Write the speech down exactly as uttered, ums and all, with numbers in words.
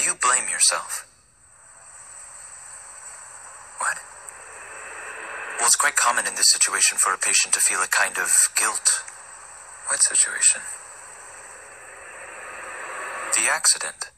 you blame yourself? What? Well, it's quite common in this situation for a patient to feel a kind of guilt. What situation? The accident.